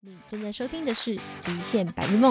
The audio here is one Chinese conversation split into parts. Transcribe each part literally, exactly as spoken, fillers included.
你正在收听的是《极限白日梦》，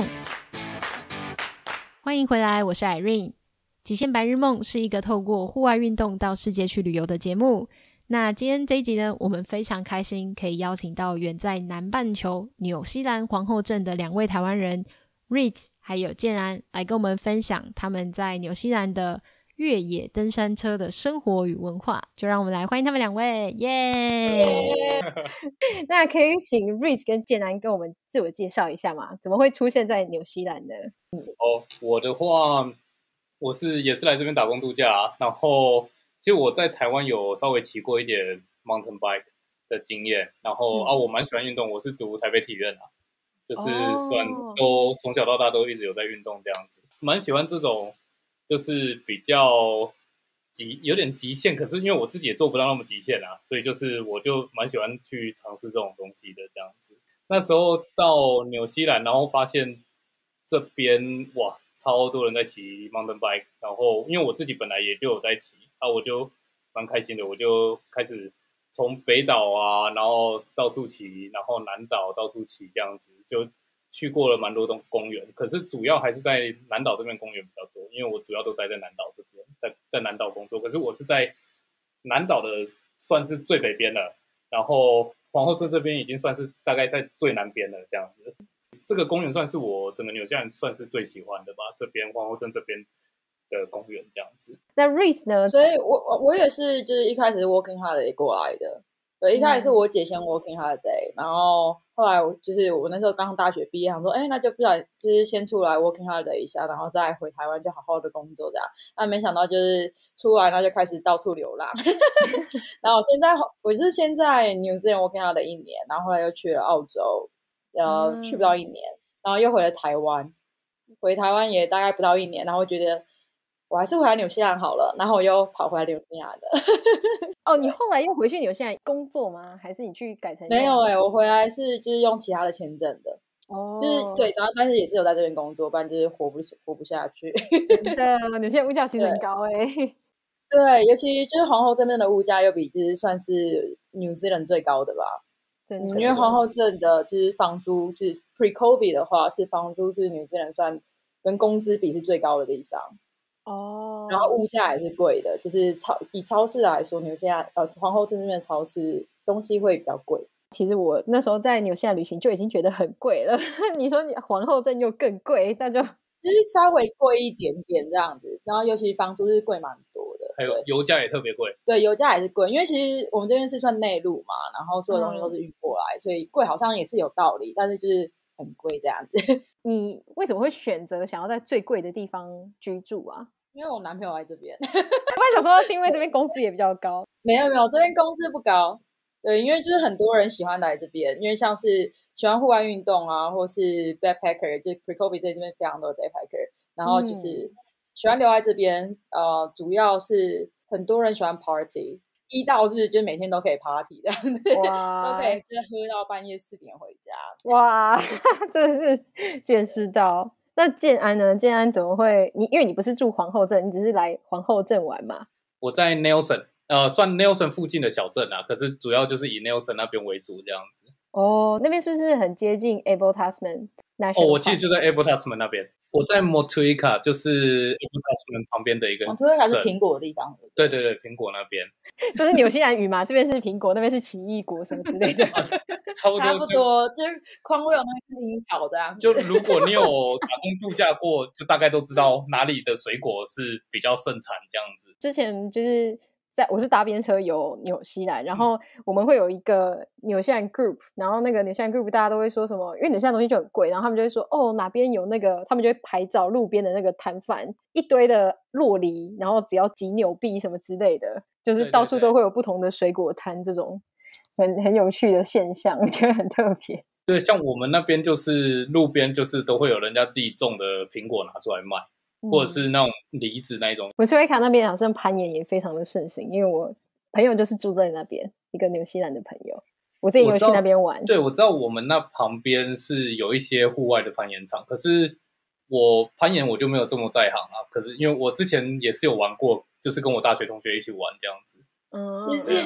欢迎回来，我是 Irene。《极限白日梦》是一个透过户外运动到世界去旅游的节目。那今天这一集呢，我们非常开心可以邀请到远在南半球纽西兰皇后镇的两位台湾人 Reeds 还有建安来跟我们分享他们在纽西兰的越野登山车的生活与文化，就让我们来欢迎他们两位，耶、yeah! 那可以请 Reeds 跟建安跟我们自我介绍一下吗？怎么会出现在纽西兰呢？ 哦，我的话，我是也是来这边打工度假啊，然后其实我在台湾有稍微骑过一点 mountain bike 的经验，然后、嗯、啊，我蛮喜欢运动，我是读台北体院啊，就是算都、哦、从小到大都一直有在运动这样子，蛮喜欢这种。就是比较极有点极限，可是因为我自己也做不到那么极限啊，所以就是我就蛮喜欢去尝试这种东西的这样子。那时候到纽西兰，然后发现这边哇超多人在骑 mountain bike， 然后因为我自己本来也就有在骑啊，我就蛮开心的，我就开始从北岛啊，然后到处骑，然后南岛到处骑这样子，就去过了蛮多种公园，可是主要还是在南岛这边公园比较多，因为我主要都待在南岛这边，在在南岛工作。可是我是在南岛的算是最北边了，然后皇后镇这边已经算是大概在最南边了这样子。这个公园算是我整个纽西兰算是最喜欢的吧，这边皇后镇这边的公园这样子。 那 Reeds 呢？ 所以我我也是，就是一开始是 working holiday 过来的。对，一开始是我姐先 working holiday，、嗯、然后后来就是我那时候刚大学毕业，想说，哎，那就不然就是先出来 working holiday 一下，然后再回台湾就好好的工作这样。那没想到就是出来，然后就开始到处流浪。然后现在我是先在 New Zealand working holiday 一年，然后后来又去了澳洲，呃，嗯、去不到一年，然后又回了台湾，回台湾也大概不到一年，然后觉得。我还是回来纽西兰好了，然后我又跑回来纽西兰的。 哦，你后来又回去纽西兰工作吗？还是你去改成？ 没有哎、欸，我回来是就是用其他的签证的。哦，就是对，然后但是也是有在这边工作，不然就是活不活不下去。 真的，纽西兰物价其实很高哎、欸。 对，尤其就是皇后镇的物价又比就是算是 New Zealand 最高的吧。真的，嗯，因为皇后镇的就是房租，就是 pre-COVID 的话，是房租是 New Zealand 算跟工资比是最高的地方。哦，然后物价也是贵的，就是超以超市来说，纽西兰呃皇后镇这边的超市东西会比较贵。 其实我那时候在纽西兰旅行就已经觉得很贵了，你说你皇后镇又更贵，那就就是稍微贵一点点这样子。然后尤其房租是贵蛮多的， 还有油价也特别贵。 对，油价也是贵，因为其实我们这边是算内陆嘛，然后所有东西都是运过来，嗯、所以贵好像也是有道理，但是就是很贵这样子。 你为什么会选择想要在最贵的地方居住啊？ 因为我男朋友在这边。 我还想说是因为这边工资也比较高。 没有没有，这边工资不高。对，因为就是很多人喜欢来这边，因为像是喜欢户外运动啊，或是 backpacker， 就 pre-COVID 这边非常多的 backpacker， 然后就是喜欢留在这边、嗯、呃，主要是很多人喜欢 party， 一到日就每天都可以 party 这样子，哇，都可以就喝到半夜四点回家。 哇，真的是见识到。那建安呢？建安怎么会？你因为你不是住皇后镇，你只是来皇后镇玩嘛？ 我在 Nelson， 呃，算 Nelson 附近的小镇啊，可是主要就是以 Nelson 那边为主这样子。 哦，那边是不是很接近 Abel Tasman National Park？ 哦，我其实就在 Abel Tasman 那边。我在 Motueka， 就是 Abel Tasman 旁边的一个镇。 Motueka 是苹果的地方。 对对对，苹果那边。 这是纽西兰语嘛？这边是苹果，那边是奇异果什么之类的。 差不多， 差不多，就是匡威有那边是樱桃的啊。 就如果你有打工度假过，就大概都知道哪里的水果是比较盛产这样子。 之前就是在我是搭便车游纽西兰，然后我们会有一个纽西兰 group， 然后那个纽西兰 group 大家都会说什么，因为纽西兰东西就很贵，然后他们就会说哦哪边有那个，他们就会拍照路边的那个摊贩，一堆的酪梨，然后只要几纽币什么之类的，就是到处都会有不同的水果摊，这种很很有趣的现象，我觉得很特别。 对，像我们那边就是路边就是都会有人家自己种的苹果拿出来卖。或者是那种梨子那一种。 我斯威卡那边好像攀岩也非常的盛行，因为我朋友就是住在那边，一个纽西兰的朋友，我之前有去那边玩。 对，我知道我们那旁边是有一些户外的攀岩场，可是我攀岩我就没有这么在行啊。可是因为我之前也是有玩过，就是跟我大学同学一起玩这样子。 嗯，其实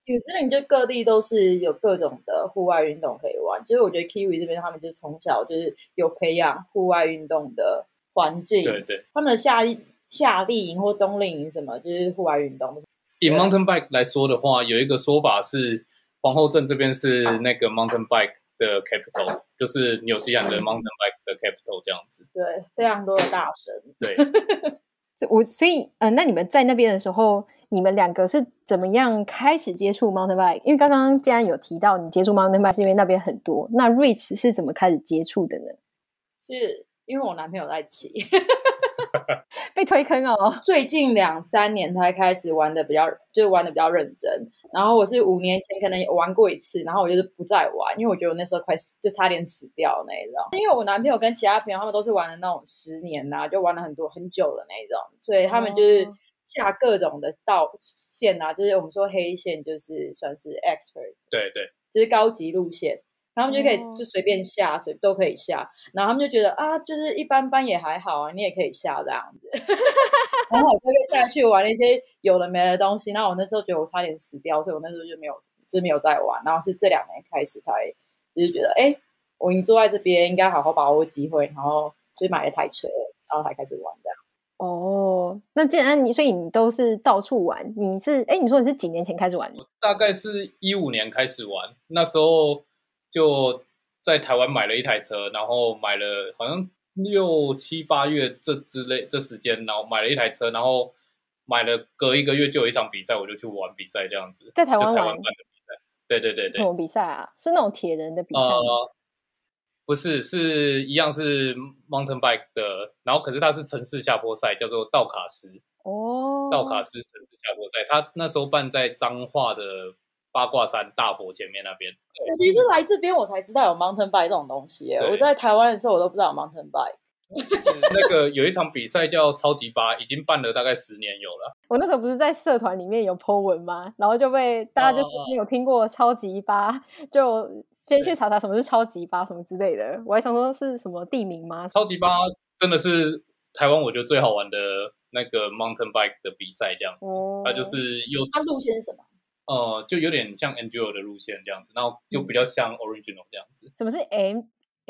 纽西兰就各地都是有各种的户外运动可以玩，就是我觉得 Kiwi 这边他们就是从小就是有培养户外运动的环境， 对对， 他们的夏令夏令营或冬令营什么就是户外运动。 以 mountain bike 来说的话，有一个说法是皇后镇这边是那个 mountain bike 的 capital， 就是纽西兰的 mountain bike 的 capital 这样子。 对，非常多的大神。 对， 我所以呃，那你们在那边的时候，你们两个是怎么样开始接触 mountain bike？ 因为刚刚既然有提到你接触 mountain bike 是因为那边很多，那 Ritz 是怎么开始接触的呢？ 是因为我男朋友在骑。 被推坑哦， 最近两三年才开始玩的比较，就是玩的比较认真。然后我是五年前可能有玩过一次，然后我就是不再玩，因为我觉得我那时候快死，就差点死掉那一种。因为我男朋友跟其他朋友他们都是玩的那种十年啊，就玩了很多很久的那一种，所以他们就是下各种的道线啊，就是我们说黑线，就是算是 expert， 对对， 就是高级路线。然后他们就可以就随便下，随都可以下，然后他们就觉得啊，就是一般般也还好啊，你也可以下这样子。然后我就被带去玩了一些有的没的东西，然后我那时候觉得我差点死掉，所以我那时候就没有就没有再玩。然后是这两年开始才就是觉得，哎，我已经坐在这边，应该好好把握机会，然后就买了台车，然后才开始玩这样。 哦，那既然你所以你都是到处玩，你是哎，你说你是几年前开始玩的？ 大概是一五年开始玩，那时候就在台湾买了一台车，然后买了好像六七八月这之类这时间，然后买了一台车，然后买了隔一个月就有一场比赛，我就去玩比赛这样子， 在台湾玩， 就台湾办的比赛。对对对对。 什么比赛啊？是那种铁人的比赛吗？ 呃，不是，是一样是 mountain bike 的，然后可是它是城市下坡赛，叫做道卡斯。 哦， 道卡斯城市下坡赛，它那时候办在彰化的八卦山大佛前面那边。 我其实来这边我才知道有 mountain bike 这种东西耶，我在台湾的时候我都不知道有 mountain bike。 那个有一场比赛叫超级八，已经办了大概十年有了。 我那时候不是在社团里面有 po 文吗？然后就被大家就没有听过超级八，就先去查查什么是超级八什么之类的。我还想说是什么地名吗？ 超级八真的是台湾我觉得最好玩的那个 mountain bike 的比赛这样子，哦、它就是有它路线是什么？ 呃，就有点像 Enduro 的路线这样子，然后就比较像 Original 这样子。 嗯、什么是 M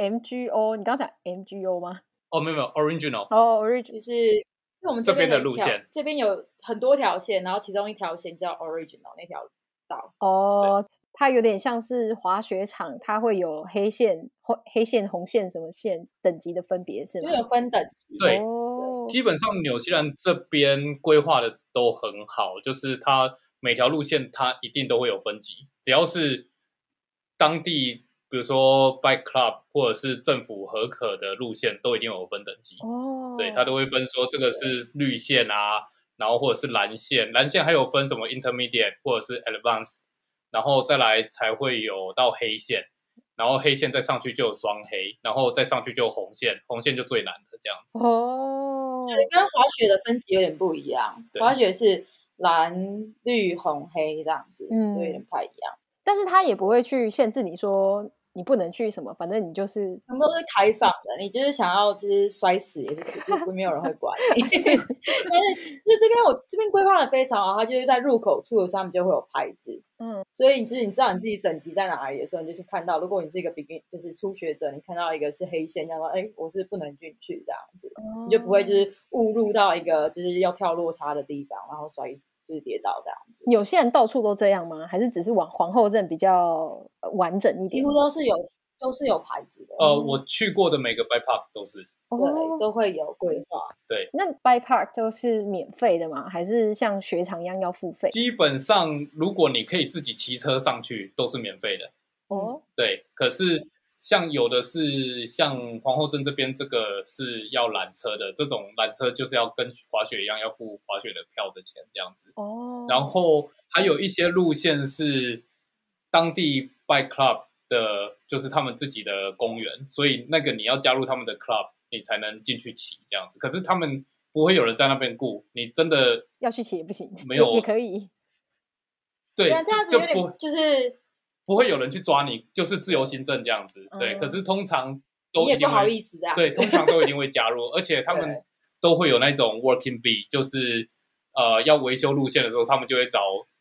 MGO？ 你刚刚讲 M G O 吗？ 哦，没有没有 Original。 哦 ，Original 就是是我们这边的路线， 这边有很多条线，然后其中一条线叫 Original 那条道。 哦，它有点像是滑雪场，它会有黑线、黑线、红线什么线等级的分别，是吗？ 就有分等级。 对， 哦、 基本上纽西兰这边规划的都很好，就是它每条路线它一定都会有分级，只要是当地比如说 bike club 或者是政府核可的路线，都一定有分等级。 哦， 对，它都会分说这个是绿线啊，然后或者是蓝线，蓝线还有分什么 intermediate 或者是 advanced， 然后再来才会有到黑线，然后黑线再上去就有双黑，然后再上去就有红线，红线就最难的这样子。 哦，跟滑雪的分级有点不一样，滑雪是蓝绿红黑这样子，嗯，有点不太一样。 但是他也不会去限制你说你不能去什么，反正你就是他们都是开放的，你就是想要就是摔死也是就没有人会管你。但是就是这边我这边规划的非常好，它就是在入口处上面就会有牌子，嗯，所以你就是你知道你自己等级在哪里的时候，你就是看到，如果你是一个 begin 就是初学者，你看到一个是黑线，叫做哎我是不能进去这样子，哦、你就不会就是误入到一个就是要跳落差的地方，然后摔。就是跌倒这样子。 有些人到处都这样吗？还是只是往皇后镇比较完整一点？ 几乎都是有，都是有牌子的。 呃，我去过的每个 bike park 都是， 对，都会有规划。 对， 那 bike park 都是免费的吗？还是像雪场一样要付费？ 基本上，如果你可以自己骑车上去，都是免费的。哦，对，可是。像有的是像皇后镇这边这个是要缆车的，这种缆车就是要跟滑雪一样要付滑雪的票的钱这样子。哦，然后还有一些路线是当地 bike club 的，就是他们自己的公园，所以那个你要加入他们的 club 你才能进去骑这样子。可是他们不会有人在那边顾，你真的要去骑也不行， 没有也, 也可以。 对， 这样子有点就是。 不会有人去抓你，就是自由行政这样子，对。嗯、可是通常都一定会， 你也不好意思啊。 对，通常都一定会加入，而且他们都会有那种 working bee，就是呃要维修路线的时候，他们就会找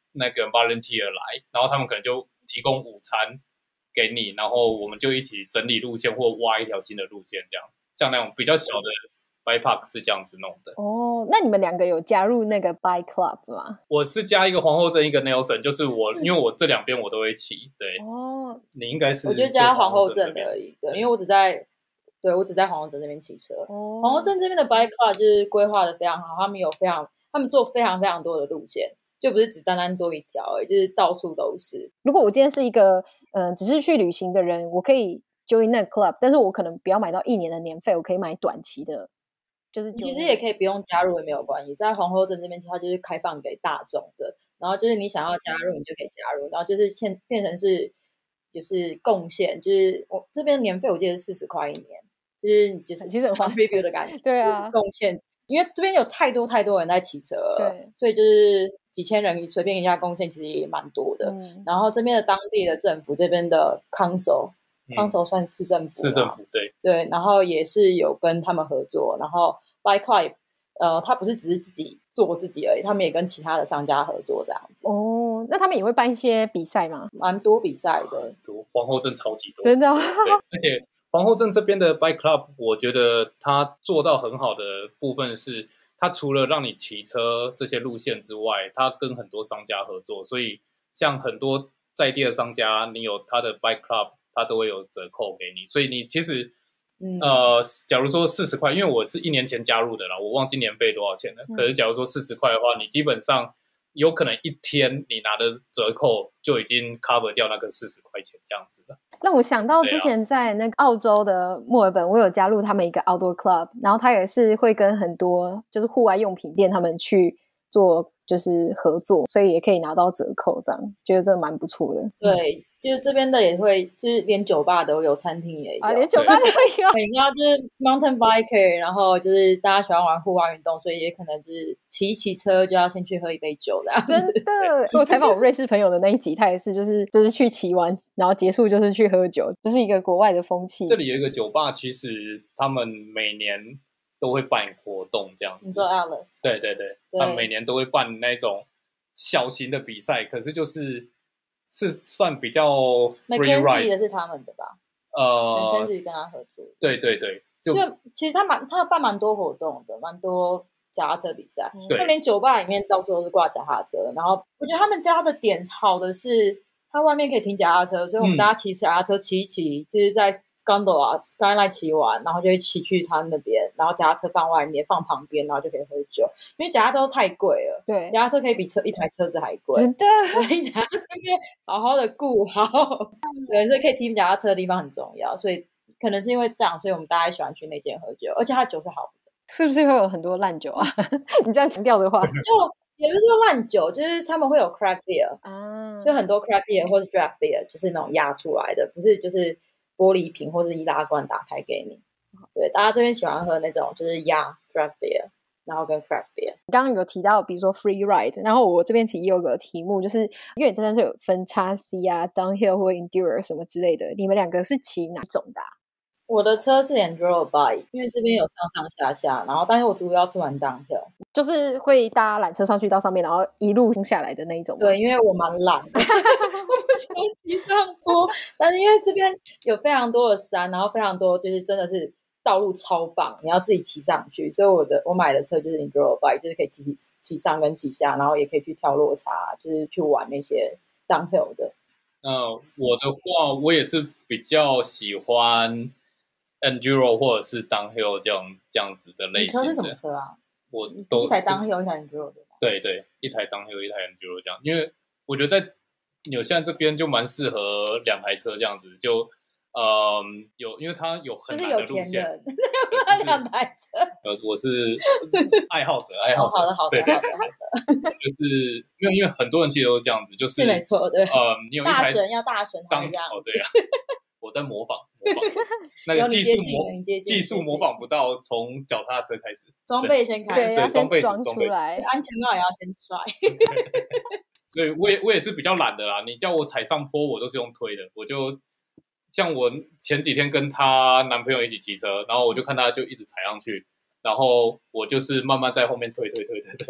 那个 volunteer 来，然后他们可能就提供午餐给你，然后我们就一起整理路线或挖一条新的路线，这样像那种比较小的 bike park 是这样子弄的。 哦，那你们两个有加入那个 bike club 吗？ 我是加一个皇后镇，一个 Nelson， 就是我，因为我这两边我都会骑。对，哦，你应该是我就加皇后镇而已，对，因为我只在，对我只在皇后镇这边骑车。哦，皇后镇这边的 bike club 就是规划的非常好，他们有非常，他们做非常非常多的路线，就不是只单单做一条而已，就是到处都是。 如果我今天是一个嗯、呃，只是去旅行的人，我可以 join 那个 club， 但是我可能不要买到一年的年费，我可以买短期的。就是其实也可以不用加入也没有关系，在皇后镇这边它就是开放给大众的，然后就是你想要加入你就可以加入，然后就是变变成是就是贡献，就是我这边年费我记得是四十块一年，就是就是其实很花钱的感觉， 对啊， 贡献，因为这边有太多太多人在骑车了， 对， 所以就是几千人随便一下贡献其实也蛮多的，嗯、然后这边的当地的政府这边的 council。康州算市政府， 市政府对对，然后也是有跟他们合作，然后 bike club， 呃，他不是只是自己做自己而已，他们也跟其他的商家合作这样子。 哦，那他们也会办一些比赛吗？ 蛮多比赛的， 多皇后镇超级多， 真的。 对，而且皇后镇这边的 bike club， 我觉得他做到很好的部分是，他除了让你骑车这些路线之外，他跟很多商家合作，所以像很多在地的商家，你有他的 bike club。它都会有折扣给你，所以你其实，嗯、呃，假如说四十块，因为我是一年前加入的啦，我忘记年费多少钱了。嗯、可是假如说四十块的话，你基本上有可能一天你拿的折扣就已经 cover 掉那个四十块钱这样子了。 那我想到之前在那个澳洲的墨尔本，我有加入他们一个 outdoor club， 然后他也是会跟很多就是户外用品店他们去做就是合作，所以也可以拿到折扣，这样觉得这蛮不错的。 对。就是这边的也会，就是连酒吧都有，餐厅也有， 啊，连酒吧都有。 对，然后就是 mountain biker， 然后就是大家喜欢玩户外运动，所以也可能就是骑骑车就要先去喝一杯酒这样子。 真的，我采访我瑞士朋友的那一集，他也是就是就是去骑完，然后结束就是去喝酒，这是一个国外的风气。 这里有一个酒吧，其实他们每年都会办活动这样子。 你说 Alice？ 对对对，他们每年都会办那种小型的比赛，可是就是。是算比较 free ride 的是他们的吧？ 呃 ，Mackenzie 跟他合作。 对对对，就其实他蛮他办蛮多活动的，蛮多脚踏车比赛。 对， 就连酒吧里面到处都是挂脚踏车。然后我觉得他们家的点好的是，它外面可以停脚踏车，所以我们大家骑脚踏车骑一骑，就是在Gondola Skyline 骑完，然后就会骑去他那边，然后脚踏车放外面，放旁边，然后就可以喝酒。因为脚踏车都太贵了， 对， 脚踏车可以比车一台车子还贵， 真的。 所以脚踏车可以好好的顾好，对，所以可以停脚踏车的地方很重要。所以可能是因为这样，所以我们大家喜欢去那间喝酒，而且它的酒是好的。 是不是会有很多烂酒啊？你这样强调的话， 就也不是说烂酒，就是他们会有 craft beer 啊，就很多 craft beer 或是 draft beer， 就是那种压出来的，不是就是玻璃瓶或是易拉罐打开给你。对，大家这边喜欢喝那种就是压 draft beer， 然后跟 craft beer。 刚刚有提到比如说 free ride， 然后我这边其实也有个题目，就是因为你真的是有分 x C 啊 downhill 或 enduro 什么之类的，你们两个是骑哪种的啊？ 我的车是 enduro bike， 因为这边有上上下下，然后但是我主要是玩 downhill， 就是会搭缆车上去到上面，然后一路下来的那一种。 对，因为我蛮懒的，我不喜欢骑上坡，但是因为这边有非常多的山，然后非常多就是真的是道路超棒，你要自己骑上去，所以我的我买的车就是 enduro bike， 就是可以骑骑上跟骑下，然后也可以去跳落差，就是去玩那些 downhill 的。 呃，我的话，我也是比较喜欢 enduro 或者是 downhill 这样这样子的类型的。 你车是什么车啊？ 我都一台 downhill 一台 enduro 对吧？ 对对，一台 downhill 一台 enduro 这样，因为我觉得在纽西兰这边就蛮适合两台车这样子，就嗯有，因为它有很难的路线， 就是有钱人两台车。 呃，我是爱好者，爱好者。 好的，好的，好的，好的。 就是因为因为很多人其实都是这样子，就是是没错，对。 呃，你有一台大神要大神当这样哦，对啊，我在模仿模仿那个技术模技术模仿不到，从脚踏车开始， 装备先开始， 对，装备装出来， 安全帽也要先摔。 所以我也我也是比较懒的啦，你叫我踩上坡，我都是用推的，我就。像我前几天跟她男朋友一起骑车，然后我就看她就一直踩上去，然后我就是慢慢在后面推推推推推推，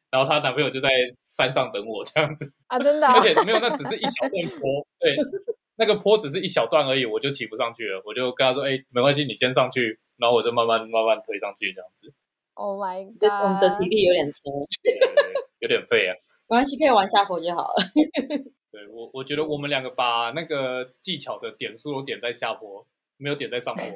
然后她男朋友就在山上等我这样子啊，真的、哦， 而且没有，那只是一小段坡，对，那个坡只是一小段而已，我就骑不上去了，我就跟他说，哎、欸，没关系，你先上去，然后我就慢慢慢慢推上去这样子。 Oh my god， 我们的体力有点差， 对对对，有点废啊。 没关系，可以玩下坡就好了。 对我，我觉得我们两个把那个技巧的点数都点在下坡，没有点在上坡。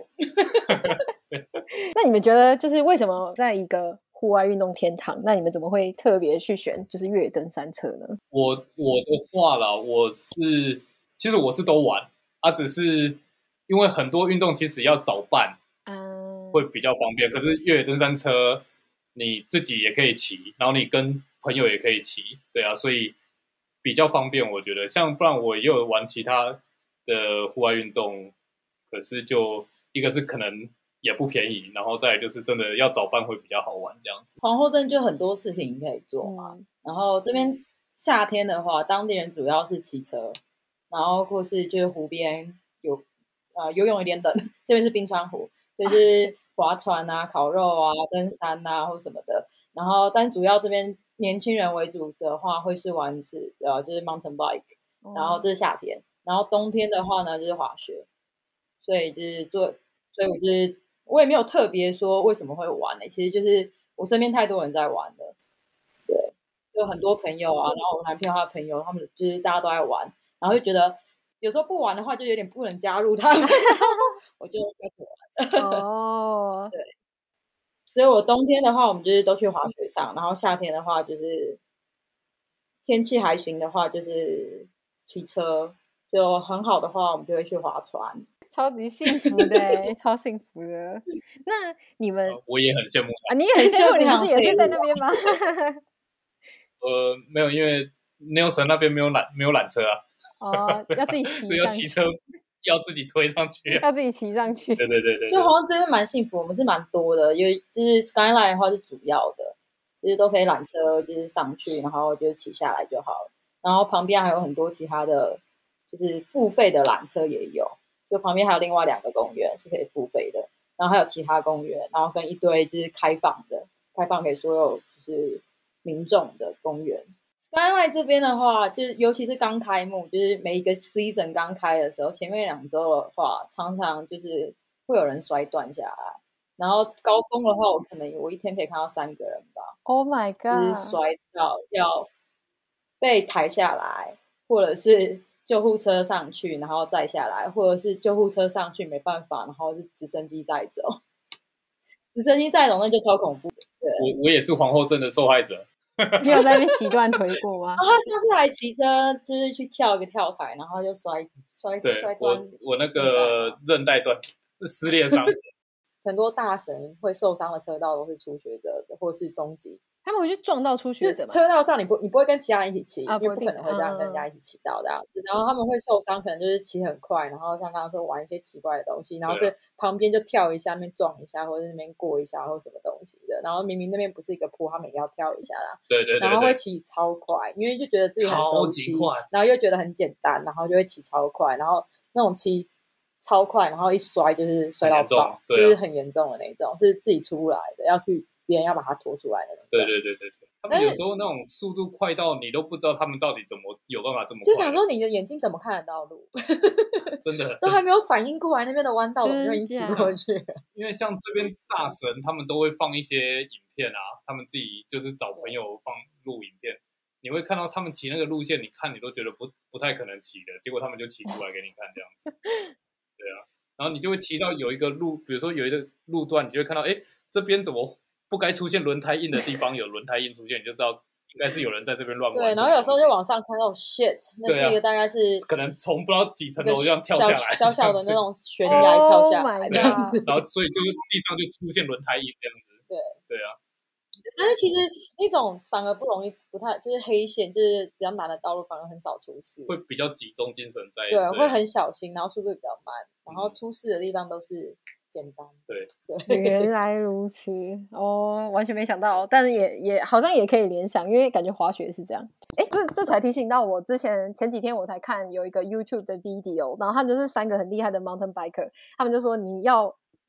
那你们觉得，就是为什么在一个户外运动天堂，那你们怎么会特别去选就是越野登山车呢？ 我我的话啦，我是其实我是都玩啊，只是因为很多运动其实要找伴，嗯，会比较方便。可是越野登山车你自己也可以骑，然后你跟朋友也可以骑，对啊，所以比较方便。我觉得像不然我也有玩其他的户外运动，可是就一个是可能也不便宜，然后再来就是真的要找伴会比较好玩这样子。 皇后镇就很多事情可以做嘛，嗯、然后这边夏天的话，当地人主要是骑车，然后或是就是湖边有呃游泳有点冷，这边是冰川湖，就是划船啊、烤肉啊、登山啊或什么的。然后但主要这边年轻人为主的话，会是玩是呃就是 mountain bike，、嗯、然后这是夏天，然后冬天的话呢就是滑雪，所以就是做，所以我就是我也没有特别说为什么会玩呢、欸，其实就是我身边太多人在玩了，对，就很多朋友啊，然后我男朋友他的朋友，他们就是大家都在玩，然后就觉得有时候不玩的话就有点不能加入他们，我就开始玩。哦，对，所以我冬天的话我们就是都去滑雪场，然后夏天的话就是天气还行的话就是骑车，就很好的话我们就会去划船。 超级幸福的超幸福的。那你们、 呃、我也很羡慕啊，你也很羡慕，你不是也是在那边吗？ 呃，没有，因为Nelson那边没有缆没有缆车啊。 哦，要自己骑上去， 所以要骑车要自己推上去、啊， 要自己骑上去。 对对对 对, 对， 就好像这边蛮幸福，我们是蛮多的，因为就是 Skyline 的话是主要的，就是都可以缆车就是上去，然后就骑下来就好了。然后旁边还有很多其他的，就是付费的缆车也有。就旁边还有另外两个公园是可以付费的，然后还有其他公园，然后跟一堆就是开放的，开放给所有就是民众的公园。Skyline 这边的话，就是尤其是刚开幕，就是每一个 season 刚开的时候，前面两周的话，常常就是会有人摔断下来，然后高峰的话，我可能我一天可以看到三个人吧。 Oh my god！ 就是摔到要被抬下来，或者是救护车上去，然后再下来，或者是救护车上去没办法，然后是直升机载走。直升机载走那就超恐怖的。对， 我我也是皇后镇的受害者。 你有在那边骑断腿过吗？ 然后他上次还骑车，就是去跳一个跳台，然后就摔摔对摔断。我我那个韧带断，是撕裂伤。 很多大神会受伤的车道都是初学者的，或是中级。 他们会去撞到初学者吗？ 车道上你不你不会跟其他人一起骑、 啊， 因为不可能会这样跟人家一起骑到这样子、嗯、然后他们会受伤，可能就是骑很快，然后像刚刚说玩一些奇怪的东西，然后这旁边就跳一下，那边撞一下，或者那边过一下或什么东西的，然后明明那边不是一个坡，他们也要跳一下啦。 对 对, 对, 对， 然后会骑超快，因为就觉得自己很熟悉，然后又觉得很简单，然后就会骑超快，然后那种骑超快，然后一摔就是摔到爆、 对啊、 就是很严重的那种，是自己出来的，要去别人要把它拖出来的那种。 对对对对对。他们有时候那种速度快到你都不知道他们到底怎么有办法这么快， 就想说你的眼睛怎么看得到路？ 真的都还没有反应过来那边的弯道，我们就已经骑过去了。 因为像这边大神，他们都会放一些影片啊，他们自己就是找朋友放录影片，你会看到他们骑那个路线，你看你都觉得不不太可能骑的，结果他们就骑出来给你看这样子。对啊，然后你就会骑到有一个路，比如说有一个路段，你就会看到，哎，这边怎么不该出现轮胎印的地方有轮胎印出现，你就知道应该是有人在这边乱玩。 对，然后有时候就往上看到 shit， 那是一个大概是、 啊、可能从不知道几层楼这样跳下来， 小小的那种悬崖跳下来这样子， oh、 然后所以就是地上就出现轮胎印这样子。 对对啊， 但是其实那种反而不容易，不太就是黑线，就是比较难的道路，反而很少出事， 会比较集中精神在。 对，对会很小心，然后速度比较慢，然后出事的地方都是简单。 对对， 原来如此哦，完全没想到，但是也也好像也可以联想，因为感觉滑雪是这样。哎，这这才提醒到我，之前前几天我才看有一个 YouTube 的 video， 然后他们就是三个很厉害的 mountain biker， 他们就说你要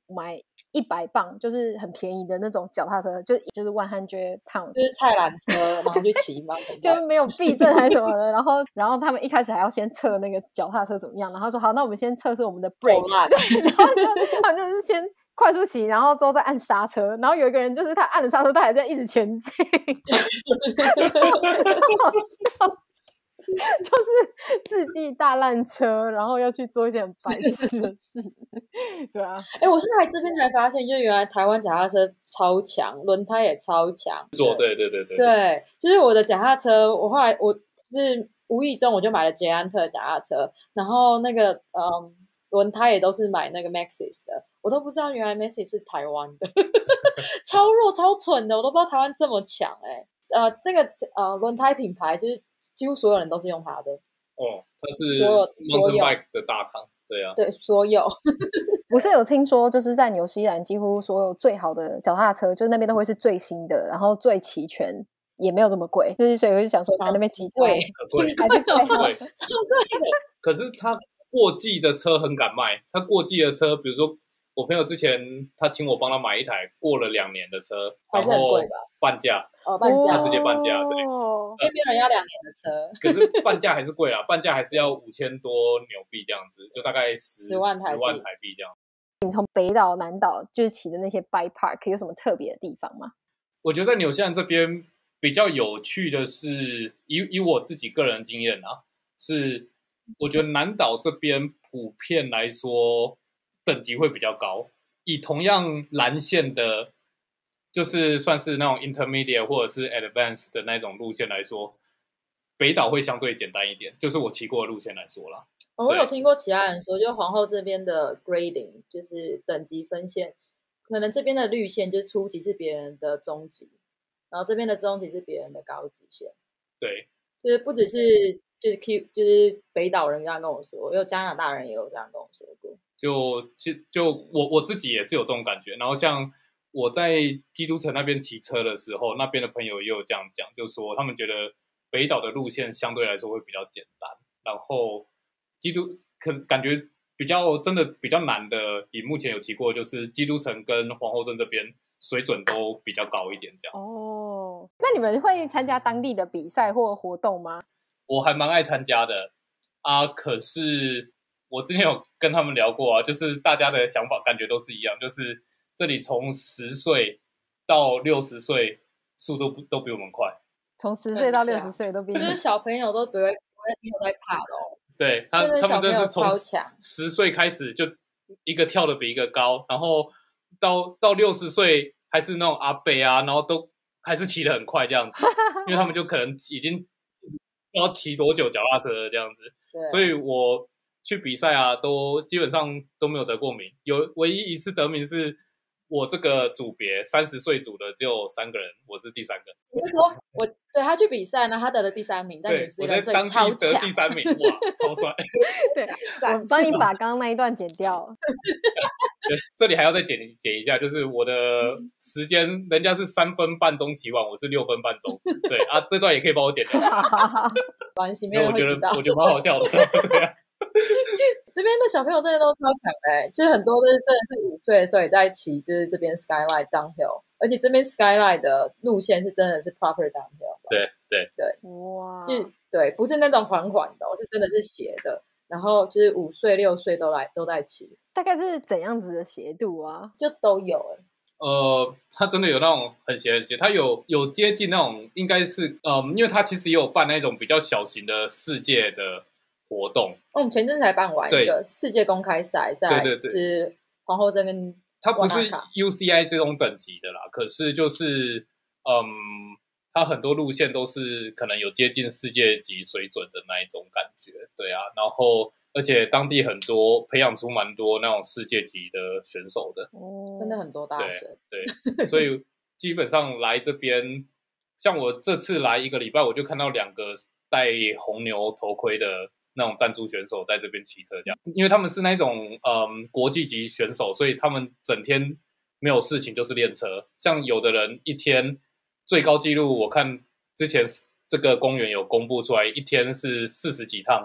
买一百磅，就是很便宜的那种脚踏车，就就是 one hundred pound， 就是菜篮车，然后去骑嘛， 就没有避震还是什么的。然后，然后他们一开始还要先测那个脚踏车怎么样，然后说好，那我们先测试我们的 brake， 对，然后就他们就是先快速骑，然后之后再按刹车。然后有一个人就是他按了刹车，他还在一直前进，超好笑。就是世纪大烂车，然后要去做一件很白痴的事。对啊， 哎、欸，我是来这边才发现，就原来台湾脚踏车超强，轮胎也超强。 做对对对对对，就是我的脚踏车，我后来我就是无意中我就买了捷安特的脚踏车，然后那个嗯轮胎也都是买那个 Maxxis 的，我都不知道原来 Maxxis 是台湾的，超弱超蠢的，我都不知道台湾这么强哎、欸。呃，那个呃轮胎品牌就是几乎所有人都是用它的。 哦，它是所有 mountain bike 的大厂，对啊， 对，所有。 我是有听说，就是在纽西兰，几乎所有最好的脚踏车，就是那边都会是最新的，然后最齐全，也没有这么贵。就是所以我就想说，在那边骑贵， 很贵， 还是贵， 超贵的。 可是他过季的车很敢卖，他过季的车，比如说我朋友之前他请我帮他买一台过了两年的车， 还是很贵吧？ 半价哦，半价， 他直接半价，对。 那边人要两年的车， 可是半价还是贵啦，半价还是要五千多纽币这样子，就大概十万台币， 十万台币这样。 你从北岛、南岛就是骑的那些 bike park 有什么特别的地方吗？ 我觉得在纽西兰这边比较有趣的是，以以我自己个人经验啊，是我觉得南岛这边普遍来说等级会比较高，以同样蓝线的。就是算是那种 intermediate 或者是 advanced 的那种路线来说，北岛会相对简单一点，就是我骑过的路线来说啦。 我有听过其他人说，就皇后这边的 grading 就是等级分线，可能这边的绿线就是初级是别人的中级，然后这边的中级是别人的高级线。 对， 就是不只是就是 Q 就是北岛人这样跟我说，有加拿大人也有这样跟我说过。 就就就我我自己也是有这种感觉，然后像。我在基督城那边骑车的时候，那边的朋友也有这样讲，就说他们觉得北岛的路线相对来说会比较简单，然后基督可感觉比较真的比较难的，以目前有骑过，就是基督城跟皇后镇这边水准都比较高一点这样子。 哦，那你们会参加当地的比赛或活动吗？ 我还蛮爱参加的啊，可是我之前有跟他们聊过啊，就是大家的想法感觉都是一样，就是。这里从十岁到六十岁，速度都比我们快。 从十岁到六十岁都比， 就是小朋友都不会没有在怕的哦。 对他，他们真的是从十岁开始就一个跳的比一个高，然后到到六十岁还是那种阿伯啊，然后都还是骑得很快这样子，因为他们就可能已经要骑多久脚踏车了这样子。所以我去比赛啊，都基本上都没有得过名，有唯一一次得名是。我这个组别三十岁组的只有三个人，我是第三个。 你是说我对他去比赛呢，他得了第三名，但你是我在当地得第三名，哇，超帅！ 对，我帮你把刚刚那一段剪掉。 对，这里还要再剪剪一下，就是我的时间，人家是三分半钟骑完，我是六分半钟。对啊，这段也可以帮我剪掉。 关系没有人会知道， 我觉得蛮好笑的。对啊。 这边的小朋友真的都超强的、欸，就是很多都是真的是五岁的时候也在骑，就是这边 Skyline downhill， 而且这边 Skyline 的路线是真的是 proper downhill。 对对对， 哇， 是，对，不是那种缓缓的，是真的是斜的。然后就是五岁六岁都来都在骑。 大概是怎样子的斜度啊？ 就都有哎、欸。 呃，它真的有那种很斜很斜，它有有接近那种，应该是嗯，因为它其实也有办那种比较小型的世界的。活动， 哦，我们前阵子才办完一个世界公开赛，在对对对， 就是皇后镇跟它不是 U C I 这种等级的啦，可是就是嗯，它很多路线都是可能有接近世界级水准的那一种感觉，对啊，然后而且当地很多培养出蛮多那种世界级的选手的， 哦，真的很多大神， 对，对所以基本上来这边，像我这次来一个礼拜，我就看到两个戴红牛头盔的。那种赞助选手在这边骑车这样，因为他们是那种嗯国际级选手，所以他们整天没有事情就是练车。像有的人一天最高纪录，我看之前这个公园有公布出来，一天是四十几趟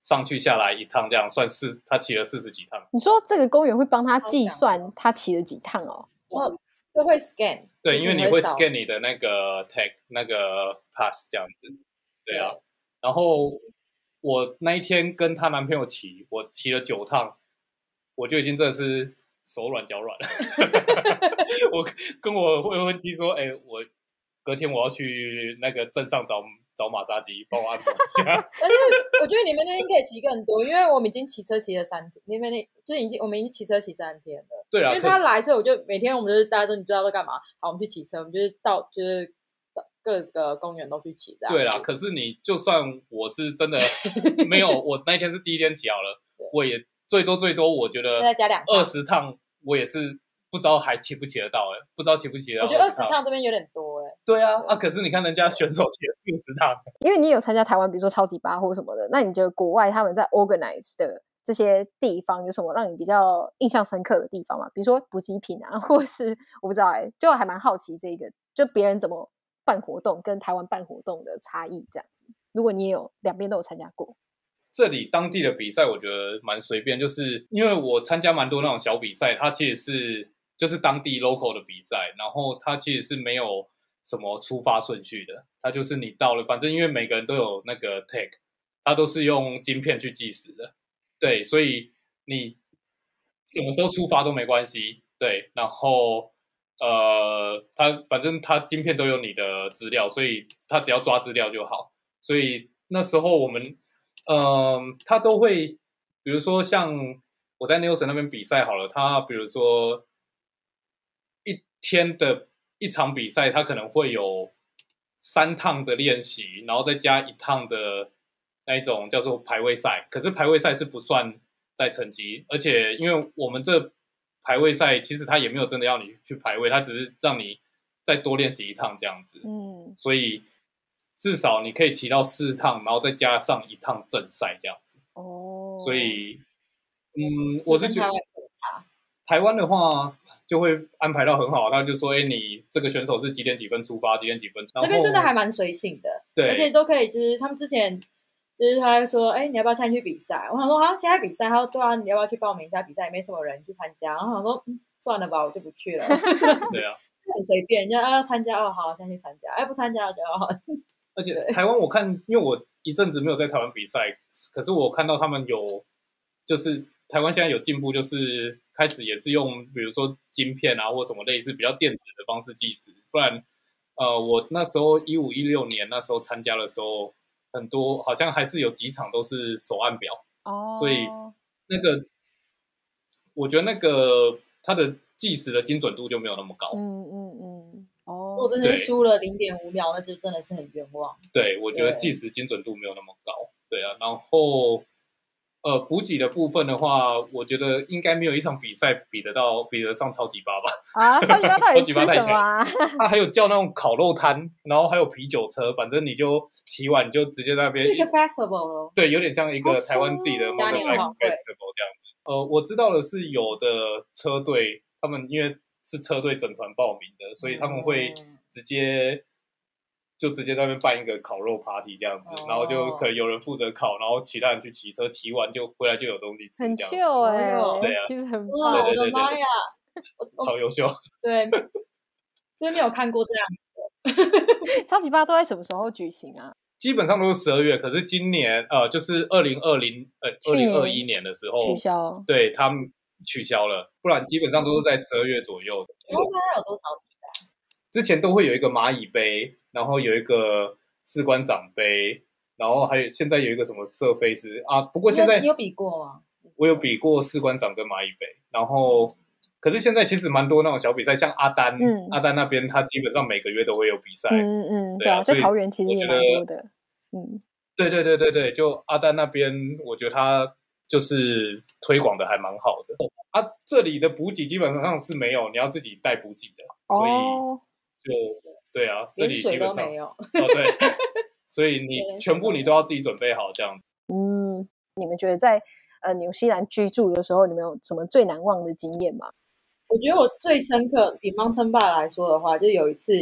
上去下来一趟，这样算四，他骑了四十几趟。 你说这个公园会帮他计算他骑了几趟哦？ 哦，都会 scan， 对，因为你会 scan 你你的那个 tag 那个 pass 这样子，对啊。然后我那一天跟她男朋友骑，我骑了九趟，我就已经真的是手软脚软了。我跟我未婚妻说，哎、欸，我隔天我要去那个镇上找找马杀鸡，帮我按摩一下。 但是我觉得你们那天可以骑更多，因为我们已经骑车骑了三天，你们那就是已经我们已经骑车骑三天了。 对啊， 因为他来，所以我就每天我们就是大家都你知道在干嘛？好，我们去骑车，我们就是到就是各个公园都去骑这样。 对啦，可是你就算我是真的没有，我那一天是第一天骑好了，我也最多最多我觉得再加两二十趟，我也是不知道还骑不骑得到哎、欸，不知道骑不骑得到。 我觉得二十趟这边有点多哎、欸。 对啊，啊，可是你看人家选手骑了四十趟， 因为你有参加台湾，比如说超级八或什么的，那你觉得国外他们在 organize 的这些地方有什么让你比较印象深刻的地方吗？比如说补给品啊，或是我不知道哎、欸，就还蛮好奇这个，就别人怎么办活动跟台湾办活动的差异这样子。如果你也有两边都有参加过， 这里当地的比赛我觉得蛮随便，就是因为我参加蛮多那种小比赛，它其实是就是当地 local 的比赛，然后它其实是没有什么出发顺序的，它就是你到了，反正因为每个人都有那个 tag， 它都是用晶片去计时的。对，所以你什么时候出发都没关系。对，然后呃，他反正他晶片都有你的资料，所以他只要抓资料就好。所以那时候我们，嗯、呃，他都会，比如说像我在 Nielsen 那边比赛好了，他比如说一天的一场比赛，他可能会有三趟的练习，然后再加一趟的那一种叫做排位赛，可是排位赛是不算在成绩，而且因为我们这排位赛其实他也没有真的要你去排位，他只是让你再多练习一趟这样子，嗯，所以至少你可以骑到四趟，然后再加上一趟正赛这样子，哦，所以嗯，我是觉得台湾的话就会安排到很好，他就说，哎、欸，你这个选手是几点几分出发，几点几分出发， 这边真的还蛮随性的， 对， 而且都可以，就是他们之前就是他说，哎、欸，你要不要参与比赛？我想说，啊，现在比赛，他说对啊，你要不要去报名一下比赛？也没什么人去参加，然后我想说，嗯，算了吧，我就不去了。 对啊， 很随便，人家要参加哦，好，先去参加，哎，不参加就好。 而且台湾我看，因为我一阵子没有在台湾比赛，可是我看到他们有，就是台湾现在有进步，就是开始也是用比如说晶片啊或什么类似比较电子的方式计时，不然呃我那时候一五一六年那时候参加的时候，很多好像还是有几场都是手按表哦，所以那个我觉得那个它的计时的精准度就没有那么高。嗯嗯嗯，哦，我真的输了零点五秒，那就真的是很冤枉。 对，我觉得计时精准度没有那么高。对啊，然后。呃，补给的部分的话，我觉得应该没有一场比赛比得到比得上超级八吧。 啊，超级八到底吃什么啊？ 他还有叫那种烤肉摊，然后还有啤酒车，反正你就骑完你就直接在那边。 是一个 festival 哦。 对，有点像一个台湾自己的 mountain bike festival 这样子。呃，我知道的是有的车队，他们因为是车队整团报名的，所以他们会直接。就直接在那边办一个烤肉 party 这样子，哦、然后就可能有人负责烤，然后其他人去骑车，骑完就回来就有东西吃， 很 chill 哎、欸， 对啊， 其实很棒， 对对对对我的妈呀， 超优秀， 对，真没有看过这样子的。超级八都在什么时候举行啊？ 基本上都是十二月，可是今年呃，就是二零二零呃二零二一年的时候取消， 对他们取消了，不然基本上都是在十二月左右的。 然后它有多少比赛？ 之前都会有一个蚂蚁杯。然后有一个士官长杯，然后还有现在有一个什么射飞师啊，不过现在你, 你有比过吗？ 我有比过士官长跟蚂蚁杯，然后可是现在其实蛮多那种小比赛，像阿丹，嗯、阿丹那边他基本上每个月都会有比赛， 嗯嗯，对啊，在桃园其实也蛮多的，嗯， 对对对对对，就阿丹那边，我觉得他就是推广的还蛮好的。啊，这里的补给基本上是没有，你要自己带补给的，哦、所以就。对啊，这里基本上没有哦，对，所以你全部你都要自己准备好这样。 嗯，你们觉得在呃纽西兰居住的时候，你们有什么最难忘的经验吗？ 我觉得我最深刻，比 mountain bike 来说的话，就有一次，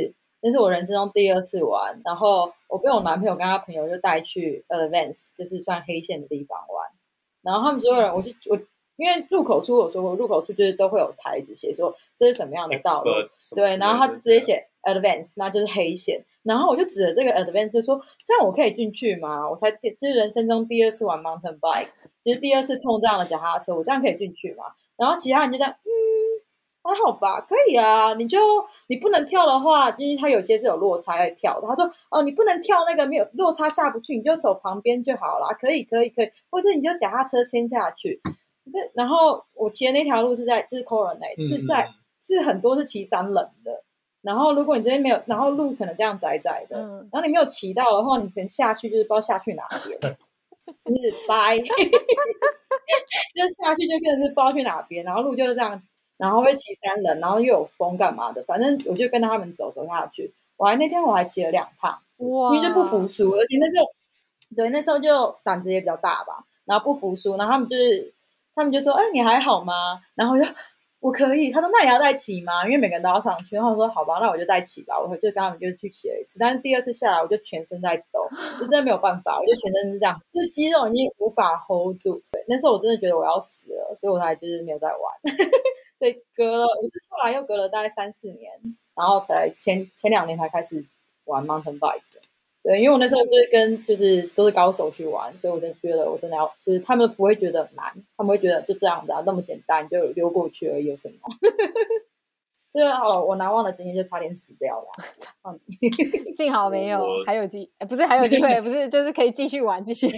那是我人生中第二次玩，然后我被我男朋友跟他朋友就带去 Advance， 就是算黑线的地方玩，然后他们所有人，我就我因为入口处我说过，入口处就是都会有台子写说这是什么样的道路，对，然后他就直接写 Advance， 那就是黑线，然后我就指着这个 Advance 就说这样我可以进去吗？我才就是人生中第二次玩 mountain bike， 就是第二次碰这样的脚踏车，我这样可以进去吗？然后其他人就这样，嗯。还好吧，可以啊。你就你不能跳的话，因为它有些是有落差要跳的。他说哦，你不能跳那个没有落差下不去，你就走旁边就好啦。可以，可以，可以，或者你就脚踏车牵下去。然后我骑的那条路是在就是 Coronate，、嗯、是在是很多是骑山冷的。然后如果你这边没有，然后路可能这样窄窄的，嗯、然后你没有骑到的话，你可能下去就是不知道下去哪边，就是掰，就下去就变成是不知道去哪边，然后路就是这样。然后会骑山冷，然后又有风干嘛的，反正我就跟着他们走走下去。我还那天我还骑了两趟，因为就不服输，而且那时候对那时候就胆子也比较大吧，然后不服输，然后他们就是他们就说：“哎，你还好吗？”然后我就我可以，他说：“那你要再骑吗？”因为每个人都要上去，然后我说：“好吧，那我就再骑吧。”我就跟他们就去骑了一次，但是第二次下来我就全身在抖，就真的没有办法，我就全身是这样，就是肌肉已经无法 hold 住。对，那时候我真的觉得我要死了，所以我才就是没有再玩。所以隔了，后来又隔了大概三四年，然后才前前两年才开始玩 mountain bike 的。对，因为我那时候就是跟就是都是高手去玩，所以我就觉得我真的要，就是他们不会觉得难，他们会觉得就这样子啊，那么简单就溜过去而已，有什么？这个哦，我难忘的经验就差点死掉了， 幸好没有，还有机，不是还有机会，不是就是可以继续玩，继续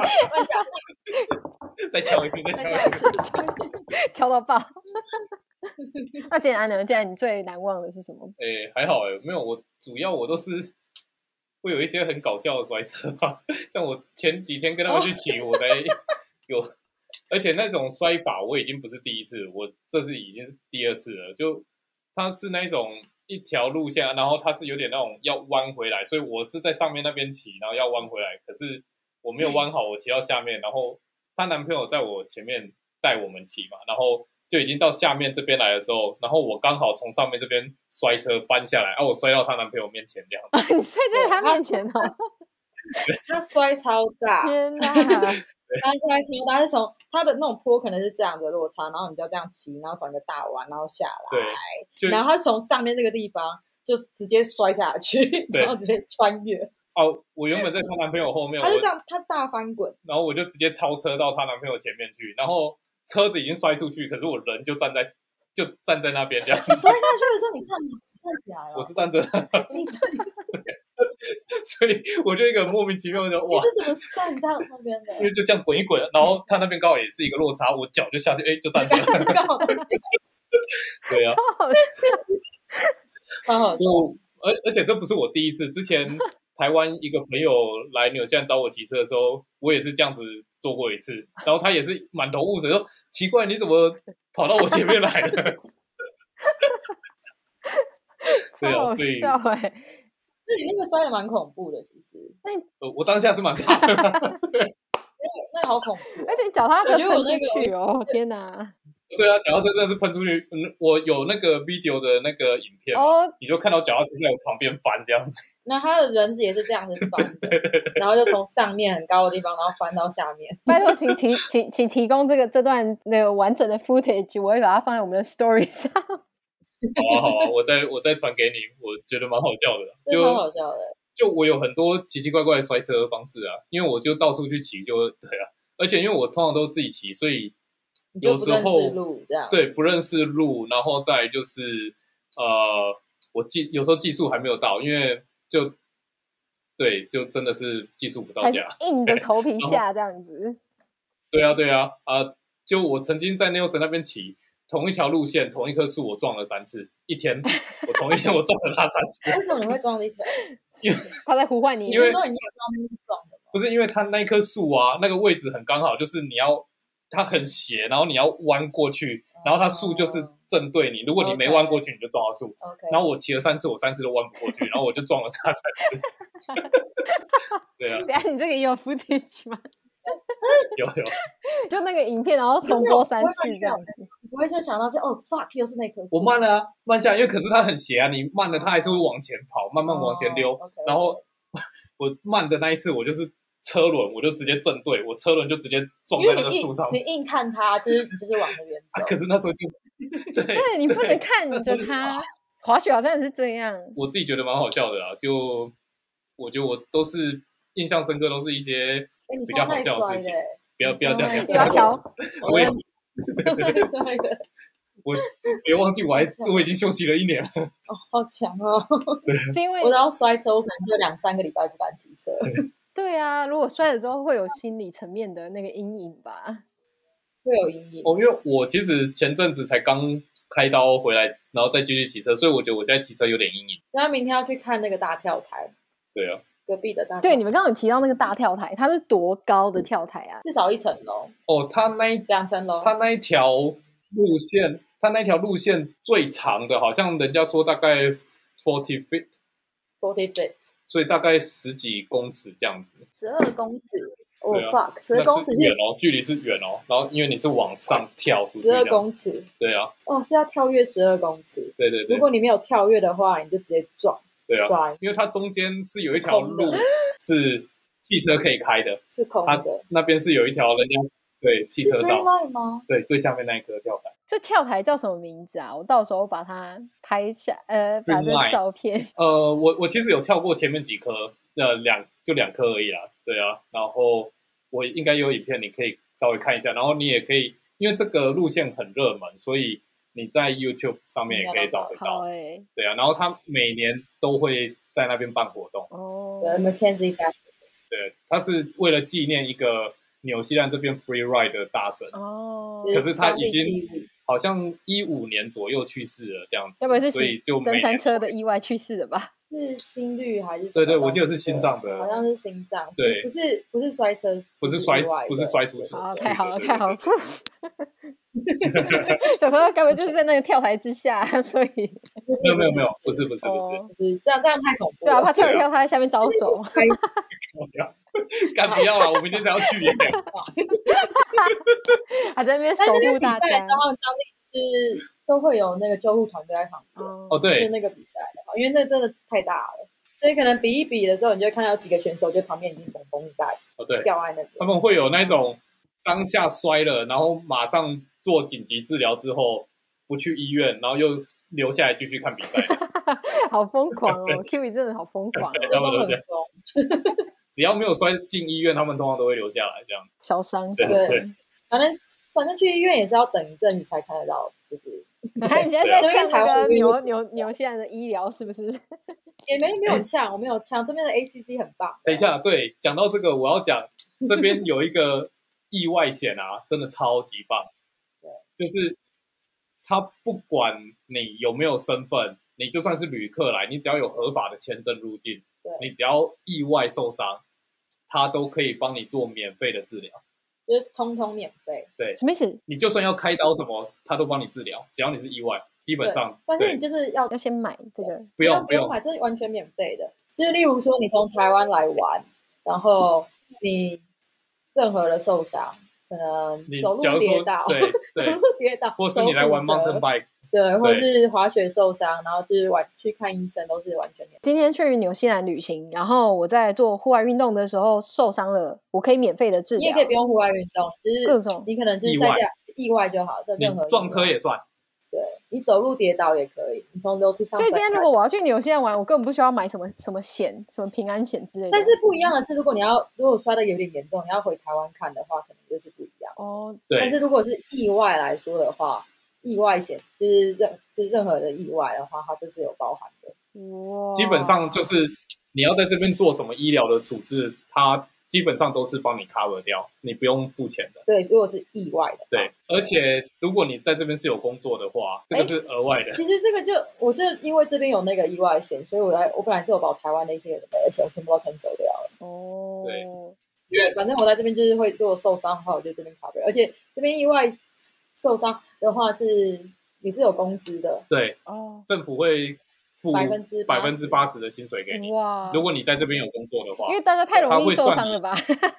再敲一次，再敲一次， 敲到爆。那建安呢？建安，你最难忘的是什么？ 哎、欸，还好哎、欸，没有，我主要我都是会有一些很搞笑的摔车吧，像我前几天跟他们去骑，我才有，而且那种摔法我已经不是第一次，我这是已经是第二次了，就。它是那种一条路线，然后它是有点那种要弯回来，所以我是在上面那边骑，然后要弯回来，可是我没有弯好，我骑到下面，然后她男朋友在我前面带我们骑嘛，然后就已经到下面这边来的时候，然后我刚好从上面这边摔车翻下来，啊，我摔到她男朋友面前这样子。 你摔在他面前哦？ 他摔超大， 天哪！ 他摔超大，是从他的那种坡可能是这样的落差，然后你就这样骑，然后转个大弯，然后下来， 对， 然后他从上面那个地方就直接摔下去，然后直接穿越。 哦，我原本在她男朋友后面， 他是这样，他大翻滚， 然后我就直接超车到她男朋友前面去，然后车子已经摔出去，可是我人就站在就站在那边这样。 你摔下去的时候，你看你站起来了， 我是站着， 你站。 所以我就一个莫名其妙的哇！ 你是怎么站到那边的？ 因为就这样滚一滚，然后他那边刚好也是一个落差，我脚就下去，哎，就站着了。对啊， 超好笑， 超好笑。 而而且这不是我第一次，之前台湾一个朋友来纽西兰找我骑车的时候，我也是这样子做过一次，然后他也是满头雾水，说奇怪你怎么跑到我前面来了？ 超好笑哎、欸！ 那你那个摔的蛮恐怖的，其实。 呃，我当下是蛮怕的。 那个好恐怖、哦， 而且脚踏车喷出去哦！天哪！ 对啊，脚踏车真的是喷出去。嗯，我有那个 video 的那个影片，哦，你就看到脚踏车在我旁边翻这样子。 那他的人也是这样子翻的，对对对，然后就从上面很高的地方，然后翻到下面。 拜托，请提请请提供这个这段那个完整的 footage， 我会把它放在我们的 story 上。 好啊好啊，我再我再传给你，我觉得蛮好笑的， 就超好笑的。 就我有很多奇奇怪怪的摔车的方式啊，因为我就到处去骑，就对啊，而且因为我通常都自己骑，所以有时候不认识路这样， 对，不认识路，然后再就是呃，我技有时候技术还没有到，因为就对，就真的是技术不到家， 硬着头皮下这样子。 对啊对啊啊、呃！就我曾经在 Nelson 那边骑。同一条路线，同一棵树，我撞了三次。一天，我同一天我撞了他三次。 为什么你会撞了一条？ 因为他在呼唤你。 因为说你有撞的吗？ 不是，因为他那一棵树啊，那个位置很刚好，就是你要它很斜，然后你要弯过去，然后它树就是正对你。如果你没弯过去，你就撞到树。 Okay. 然后我骑了三次，我三次都弯不过去，然后我就撞了他三次。对啊。 等下你这个也有 footage 吗？ 有有。 就那个影片，然后重播三次这样子。 不会就想到就哦 fuck 又是那颗。 我慢了啊，慢下来，因为可是它很斜啊，你慢了它还是会往前跑，慢慢往前溜。 哦 okay, 然后我慢的那一次，我就是车轮，我就直接正对，我车轮就直接撞在那个树上。 你硬看它，就是就是往那边走。 啊、可是那时候就对， 对你不能看着它。滑雪好像也是这样， 我自己觉得蛮好笑的啦。就我觉得我都是印象深刻，都是一些比较好笑的事情。不要不要这样， 不要瞧， 我也我别忘记，我还我已经休息了一年了。 哦，好强哦！ 对， 是因为我只要摔车，我可能就两三个礼拜不敢骑车。 对啊，如果摔了之后会有心理层面的那个阴影吧？ 会有阴影哦，因为我其实前阵子才刚开刀回来，然后再继续骑车，所以我觉得我现在骑车有点阴影。 那明天要去看那个大跳台。 对啊。 隔壁的大跳台。 对，你们刚刚有提到那个大跳台，它是多高的跳台啊？ 至少一层楼。 哦，它那一两层楼， 它那一条路线，它那条路线最长的，好像人家说大概 forty feet，forty feet， 所以大概十几公尺这样子。 十二公尺，哦 fuck， 十二公尺远哦，距离是远哦。然后因为你是往上跳出去， 十二公尺， 对啊， 哦，是要跳跃十二公尺。 对对对， 如果你没有跳跃的话，你就直接撞。 对啊，因为它中间是有一条路是汽车可以开的， 是空的。 那边是有一条人家对汽车道吗？ 对，最下面那一颗跳台。 这跳台叫什么名字啊？我到时候把它拍下，呃，把这照片。 呃，我我其实有跳过前面几颗，呃，两就两颗而已啦。对啊，然后我应该有影片，你可以稍微看一下，然后你也可以，因为这个路线很热门，所以你在 YouTube 上面也可以找得到。 欸、 对啊，然后他每年都会在那边办活动。 哦，对 ，Mackenzie Festival。 对，他是为了纪念一个纽西兰这边 free ride 的大神。 哦， 可是他已经好像一五年左右去世了，这样子。 要不然是所以就登山车的意外去世的吧？ 是心率还是？ 对对，我记得是心脏的， 好像是心脏。 对， 不是不是摔车， 不是摔不是摔出去。 哦，太好了太好了！小时候该不会就是在那个跳台之下，所以没有没有没有，不是不是不是， 不是这样这样太恐怖了。对啊，怕跳一跳他在下面招手。 干不要了，我明天才要去耶！ 还在那边守护大家。 然后当地是都会有那个救护团队在旁边。 哦，对， 就那个比赛的话，因为那真的太大了，所以可能比一比的时候，你就会看到有几个选手就旁边已经绷绷带， 哦对， 掉在那边。 他们会有那种当下摔了，然后马上做紧急治疗之后不去医院，然后又留下来继续看比赛。 好疯狂哦 ！Kiwi 真的好疯狂、哦， 他们都这样。只要没有摔进医院，他们通常都会留下来这样。 小伤， 对对， 反正反正去医院也是要等一阵子才看得到，就是。 你看你现在在呛那个纽纽纽西兰的医疗是不是？ 也没没有呛，我没有呛，这边的 A C C 很棒。 等一下，对，讲到这个，我要讲这边有一个意外险啊，真的超级棒。 对， 就是他不管你有没有身份，你就算是旅客来，你只要有合法的签证入境，你只要意外受伤，他都可以帮你做免费的治疗。 就是通通免费， 对， 什么意思？ 你就算要开刀什么，他都帮你治疗，只要你是意外，基本上。 但是你就是要要先买这个， 不用不用买，这是完全免费的。就是例如说，你从台湾来玩，然后你任何的受伤，可能走路跌倒， 对对， 走路跌倒， 或是你来玩 mountain bike。 对，或是滑雪受伤，然后就是完去看医生，都是完全免费。 今天去纽西兰旅行，然后我在做户外运动的时候受伤了，我可以免费的治疗。 你也可以不用户外运动，就是各种你可能就是在家意外就好，任何撞车也算。 对，你走路跌倒也可以，你从楼梯上。 所以今天如果我要去纽西兰玩，我根本不需要买什么什么险，什么平安险之类的。 但是不一样的是，如果你要如果摔得有点严重，你要回台湾看的话，可能就是不一样哦。 对。 但是如果是意外来说的话，意外险就是任就是任何的意外的话，它这是有包含的。 哇， 基本上就是你要在这边做什么医疗的处置，它基本上都是帮你 cover 掉，你不用付钱的。 对，如果是意外的。 对，而且如果你在这边是有工作的话，这个是额外的。 其实这个就我是因为这边有那个意外险，所以我来我本来是有保台湾的一些人的，而且我全部都 cancel 掉了。 哦， 对， 因为反正我在这边就是会，如果受伤的话，我就这边 cover， 而且这边意外受伤的话是也是有工资的。 对， 哦， 政府会付百分之百分之八十的薪水给你。 哇， 如果你在这边有工作的话， 因为大家太容易受伤了吧？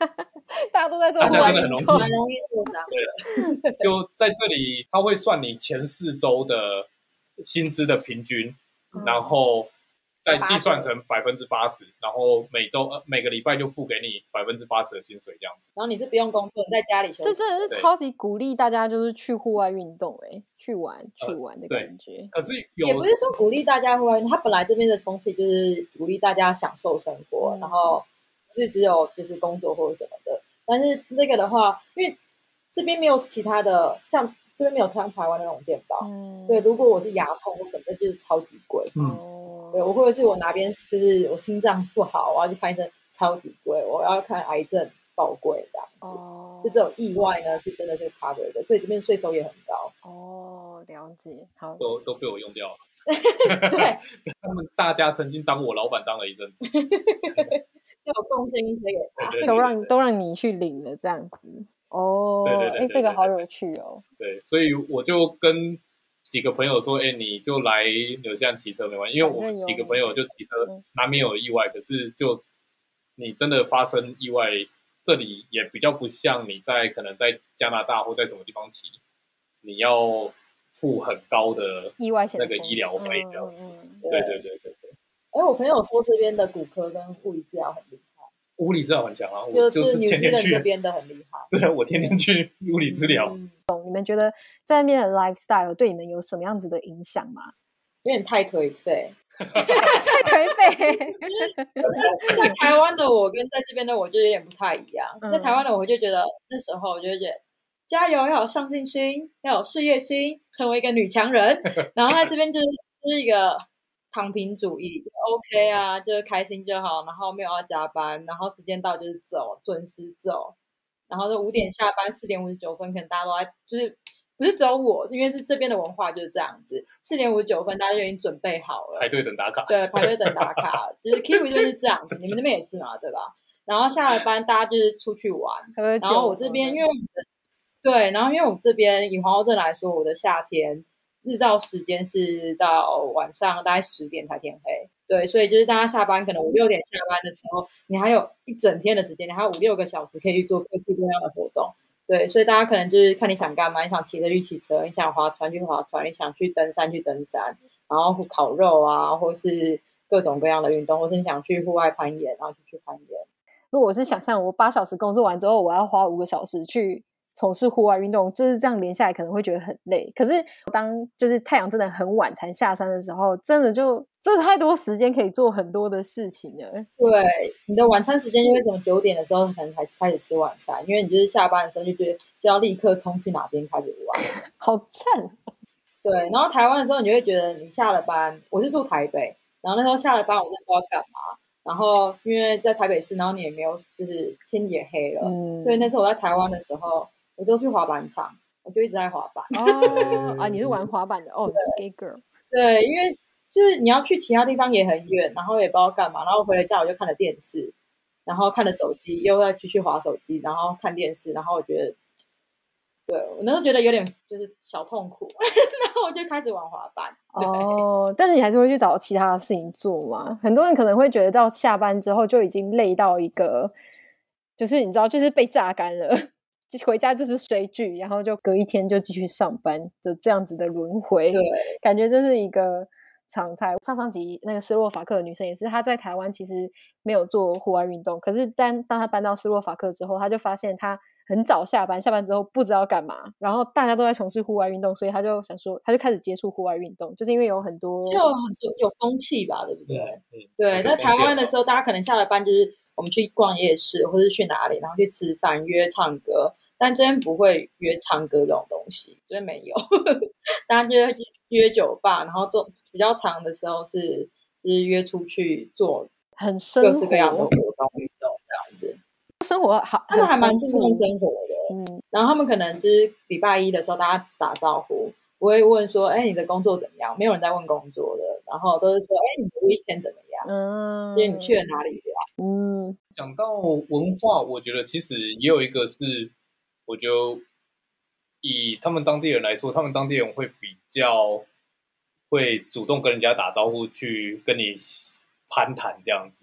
大家都在做大户外家真的很容易运动， 蛮容易受伤的。 对，就在这里，他会算你前四周的薪资的平均， 嗯然后再计算成百分之八十，然后每周呃每个礼拜就付给你百分之八十的薪水这样子。 然后你是不用工作，你在家里休息。 这真的是超级鼓励大家就是去户外运动，哎，去玩去玩的感觉。 可是有也不是说鼓励大家户外运动，他本来这边的风气就是鼓励大家享受生活， 嗯然后不是只有就是工作或者什么的。但是那个的话，因为这边没有其他的，像这边没有像台湾的那种健保， 嗯， 对，如果我是牙痛或什么的，就是超级贵。 嗯， 哦， 对，我或者是我哪边就是我心脏不好，我要去看医生，超级贵，我要看癌症爆贵这样子。 哦， 就这种意外呢，是真的是 cover 的，所以这边税收也很高。 哦，了解，好， 都都被我用掉了。 对， 他们大家曾经当我老板当了一阵子， 就有贡献一些给他。 对对对都让都让你去领了这样子。哦， 对对对对哎，这个对好有趣哦。 对，所以我就跟几个朋友说，哎，你就来纽西兰骑车没关系，因为我们几个朋友就骑车嗯难免有意外，可是就你真的发生意外，这里也比较不像你在可能在加拿大或在什么地方骑，你要付很高的意外险的那个医疗费这样子。 嗯嗯嗯对对对对对， 哎，我朋友说这边的骨科跟物理治疗很厉害， 物理治疗很强啊， 就我就是纽西兰这天天去， 边的很厉害。 对啊，我天天去物理治疗。 嗯你们觉得在那边的 lifestyle 对你们有什么样子的影响吗？ 有点太颓废。 太颓废。 在台湾的我跟在这边的我就有点不太一样。 嗯在台湾的我就觉得那时候我就觉得加油，要有上进心，要有事业心，成为一个女强人。然后在这边就是就是一个躺平主义 ，OK 啊，就是开心就好，然后没有要加班，然后时间到就是走，准时走，然后就五点下班，四点五十九分，可能大家都在，就是不是只有我，因为是这边的文化就是这样子，四点五十九分大家就已经准备好了， 排队等打卡。 对，排队等打卡，就是 Kiwi 就是这样子，你们那边也是嘛，对吧？然后下了班大家就是出去玩， 喝酒然后我这边因为我们的对，然后因为我这边以皇后镇来说，我的夏天日照时间是到晚上大概十点才天黑，对，所以就是大家下班可能五六点下班的时候，你还有一整天的时间，你还有五六个小时可以去做各式各样的活动。对，所以大家可能就是看你想干嘛，你想骑车去骑车，你想划船去划船，你想去登山去登山，然后烤肉啊，或是各种各样的运动，或是你想去户外攀岩，然后就去攀岩。 如果我是想象我八小时工作完之后，我要花五个小时去从事户外运动，就是这样连下来可能会觉得很累。可是当就是太阳真的很晚才下山的时候，真的就真的太多时间可以做很多的事情了。 对，你的晚餐时间就会从九点的时候可能才开始吃晚餐，因为你就是下班的时候就觉得就要立刻冲去哪边开始玩。 好赞！ 对，然后台湾的时候，你就会觉得你下了班，我是住台北，然后那时候下了班，我真的不知道干嘛。然后因为在台北市，然后你也没有，就是天也黑了， 嗯， 所以那时候我在台湾的时候，我就去滑板场，我就一直在滑板。 哦啊，你是玩滑板的哦 ，skate girl。 对，因为就是你要去其他地方也很远，然后也不知道干嘛，然后回了家我就看了电视，然后看了手机，又要继续滑手机，然后看电视，然后我觉得。对，我那时候觉得有点就是小痛苦，然后我就开始玩滑板。 哦，但是你还是会去找其他的事情做嘛？很多人可能会觉得到下班之后就已经累到一个，就是你知道，就是被榨干了，回家就是追剧，然后就隔一天就继续上班的这样子的轮回。 对， 感觉这是一个常态。上上集那个斯洛伐克的女生也是，她在台湾其实没有做户外运动，可是当当她搬到斯洛伐克之后，她就发现她很早下班，下班之后不知道干嘛，然后大家都在从事户外运动，所以他就想说，他就开始接触户外运动，就是因为有很多就有有风气吧，对不对？ 嗯， 对。那台湾的时候，大家可能下了班就是我们去逛夜市，或者是去哪里，然后去吃饭、约唱歌。但这边不会约唱歌这种东西，这边没有。大家就会约酒吧，然后做比较长的时候是就是约出去做很生活各式各样的活动、运动这样子。 生活好， 他们还蛮注丰富重生活的， 嗯， 然后他们可能就是礼拜一的时候大家打招呼，不会问说，哎，你的工作怎么样？没有人在问工作的，然后都是说，哎，你的 weekend 怎么样？ 嗯， 就是你去了哪里玩？ 嗯， 讲到文化，我觉得其实也有一个是，我觉得以他们当地人来说，他们当地人会比较会主动跟人家打招呼，去跟你攀谈这样子。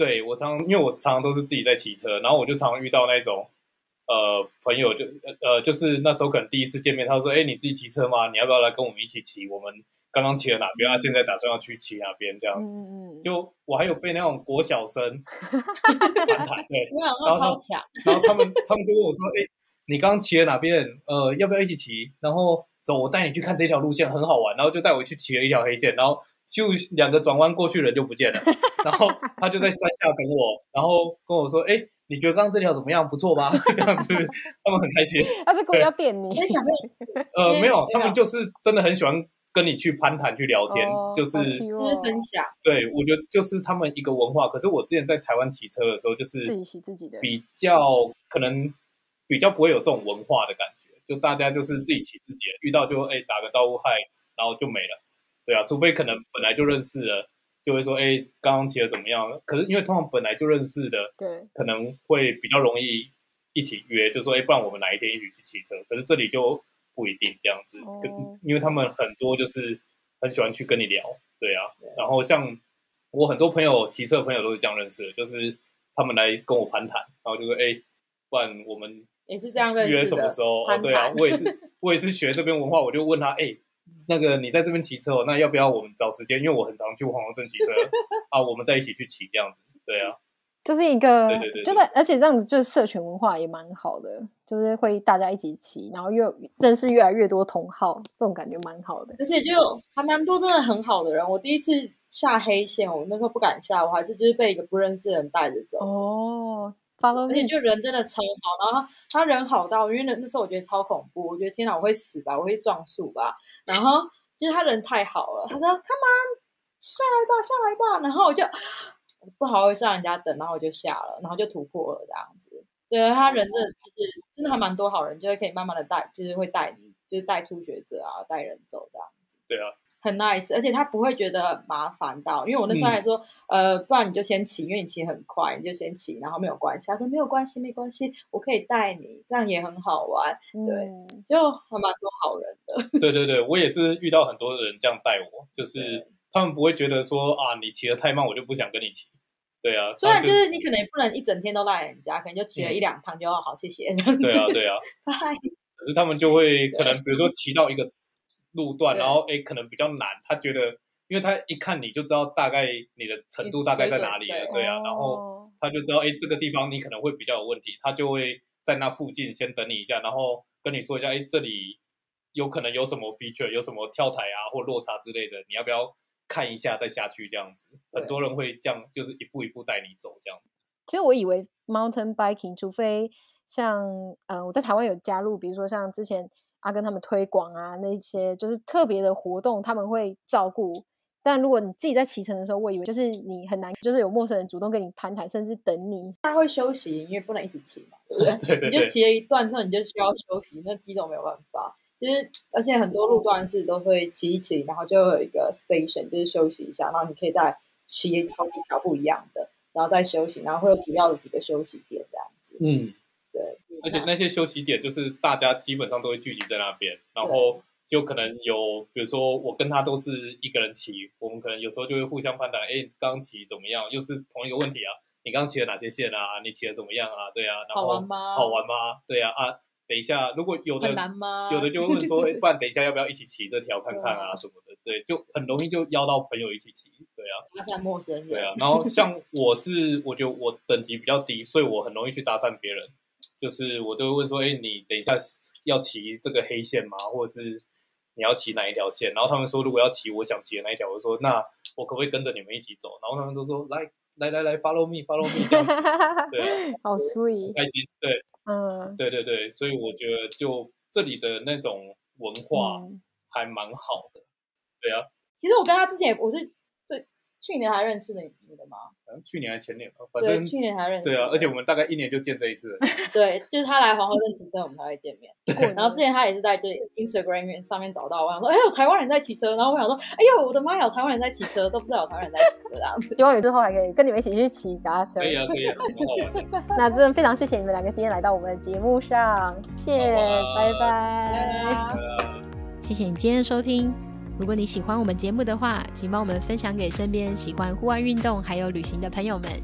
对我常因为我常常都是自己在骑车，然后我就常常遇到那种呃朋友就呃就是那时候可能第一次见面，他说：“哎，你自己骑车吗？你要不要来跟我们一起骑？我们刚刚骑了哪边啊？现在打算要去骑哪边？”这样子，嗯、就我还有被那种国小生反弹，对， 然后超强， 然后他们他们就问我说：“哎，你刚刚骑了哪边？呃，要不要一起骑？然后走，我带你去看这条路线，很好玩。”然后就带我去骑了一条黑线，然后。就两个转弯过去，人就不见了。然后他就在山下等我，然后跟我说：“哎、欸，你觉得刚刚这条怎么样？不错吧？”这样子，他们很开心。 他是故意要点你？ 呃，没有，他们就是真的很喜欢跟你去攀谈、去聊天，哦、就是就是分享。 对，我觉得就是他们一个文化。可是我之前在台湾骑车的时候，就是自己骑自己的， 比较可能比较不会有这种文化的感觉，就大家就是自己骑自己的，遇到就哎、欸、打个招呼嗨，然后就没了。对啊，除非可能本来就认识了，就会说，哎，刚刚骑的怎么样？可是因为通常本来就认识的， 对， 可能会比较容易一起约，就说，哎，不然我们哪一天一起去骑车？可是这里就不一定这样子，哦、因为他们很多就是很喜欢去跟你聊，对啊。对然后像我很多朋友骑车的朋友都是这样认识的，就是他们来跟我攀谈，然后就说，哎，不然我们也是这样认识的， 约什么时候？哦，对啊，我也是，我也是学这边文化，我就问他，哎。那个你在这边骑车哦，那要不要我们找时间？因为我很常去黄龙镇骑车啊，我们在一起去骑这样子。对啊， 就是一个， 对对对对就是而且这样子就是社群文化也蛮好的，就是会大家一起骑，然后越认识越来越多同好，这种感觉蛮好的。 而且就还蛮多真的很好的人。我第一次下黑线，我那时候不敢下，我还是就是被一个不认识的人带着走。 哦。 而且就人真的超好，然后他他人好到，因为那那时候我觉得超恐怖，我觉得天哪，我会死吧，我会撞树吧。然后就是他人太好了，他说 Come on 下来吧下来吧，然后我就不好意思让人家等，然后我就下了，然后就突破了这样子。对，他人真的就是真的还蛮多好人，就会可以慢慢的带，就是会带你，就是带初学者啊，带人走这样子。 对啊。 很 nice， 而且他不会觉得麻烦到，因为我那时候还说，嗯、呃，不然你就先骑，因为你骑很快，你就先骑，然后没有关系。他说没有关系，没关系，我可以带你，这样也很好玩。对，嗯、就还蛮多好人的。 对对对，我也是遇到很多人这样带我，就是他们不会觉得说啊，你骑得太慢，我就不想跟你骑。对啊， 虽然就是你可能也不能一整天都赖人家，可能就骑了一两趟就要好，谢谢。 对啊，对啊。可是他们就会可能比如说骑到一个路段，然后哎，可能比较难，他觉得，因为他一看你就知道大概你的程度大概在哪里了，对啊，然后他就知道哎，这个地方你可能会比较有问题，他就会在那附近先等你一下，然后跟你说一下，哎，这里有可能有什么 feature， 有什么跳台啊或落差之类的，你要不要看一下再下去这样子？很多人会这样，就是一步一步带你走这样。 其实我以为 mountain biking， 除非像呃我在台湾有加入，比如说像之前。啊，跟他们推广啊，那些就是特别的活动，他们会照顾。但如果你自己在骑乘的时候，我以为就是你很难，就是有陌生人主动跟你攀谈，甚至等你。 他会休息，因为不能一直骑嘛，对不对？ 对对对， 你就骑了一段之后，你就需要休息，那肌肉没有办法。其实，而且很多路段是都会骑一骑，然后就有一个 station， 就是休息一下，然后你可以再骑好几条不一样的，然后再休息，然后会有主要的几个休息点这样子。 嗯。 对， 而且那些休息点就是大家基本上都会聚集在那边，然后就可能有，比如说我跟他都是一个人骑，我们可能有时候就会互相攀谈，哎，刚刚骑怎么样？又是同一个问题啊，你刚刚骑了哪些线啊？你骑的怎么样啊？对啊，然后好玩吗？ 好玩吗？对啊，啊，等一下，如果有的很难吗？ 有的就会问说，不然等一下要不要一起骑这条看看啊什么的？对，就很容易就邀到朋友一起骑，对啊， 搭讪陌生人， 对啊，然后像我是，我觉得我等级比较低，所以我很容易去搭讪别人。就是我都会问说，哎，你等一下要骑这个黑线吗？或者是你要骑哪一条线？然后他们说，如果要骑我想骑的那一条，我说那我可不可以跟着你们一起走？然后他们都说来来来来 ，follow me，follow me 这样子，对， 好 sweet， 开心，对，嗯，对对对，所以我觉得就这里的那种文化还蛮好的，对啊。 其实我跟他之前我是对去年还认识的，你记得吗？ 去年还前年吧，反正去年还认识。 对啊，而且我们大概一年就见这一次。 对，就是他来黄河镇骑车，我们才会见面。然后之前他也是在对 Instagram 上面找到我，想说，哎，有台湾人在骑车。然后我想说，哎呦，我的妈呀，有台湾人在骑车，都不知道有台湾人在骑车这样子。 希望有之后还可以跟你们一起去骑脚踏车。 可以啊，可以啊，很好玩的。 那真的非常谢谢你们两个今天来到我们的节目上，谢谢，拜拜。谢谢你今天的收听。如果你喜欢我们节目的话，请帮我们分享给身边喜欢户外运动还有旅行的朋友们。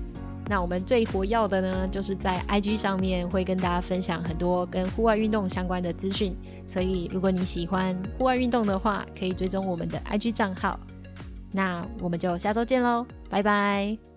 那我们最活跃的呢，就是在 I G 上面会跟大家分享很多跟户外运动相关的资讯，所以如果你喜欢户外运动的话，可以追踪我们的 I G 账号。那我们就下周见咯，拜拜。